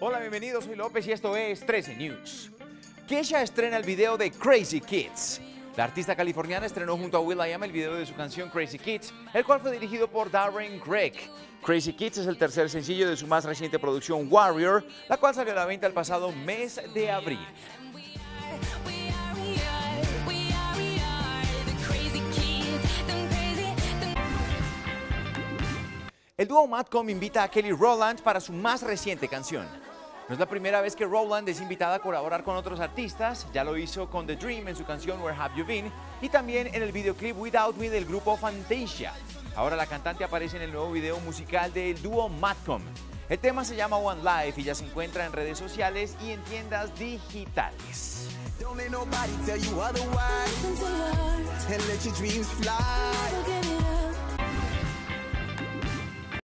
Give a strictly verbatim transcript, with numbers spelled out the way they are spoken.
Hola, bienvenidos, soy López y esto es trece News. Kesha estrena el video de Crazy Kids. La artista californiana estrenó junto a will.i.am el video de su canción Crazy Kids, el cual fue dirigido por Darren Craig. Crazy Kids es el tercer sencillo de su más reciente producción Warrior, la cual salió a la venta el pasado mes de abril. El dúo Madcom invita a Kelly Rowland para su más reciente canción. No es la primera vez que Rowland es invitada a colaborar con otros artistas, ya lo hizo con The Dream en su canción Where Have You Been y también en el videoclip Without Me del grupo Fantasia. Ahora la cantante aparece en el nuevo video musical del dúo Madcom. El tema se llama One Life y ya se encuentra en redes sociales y en tiendas digitales. Don't let nobody tell you otherwise, and let your dreams fly.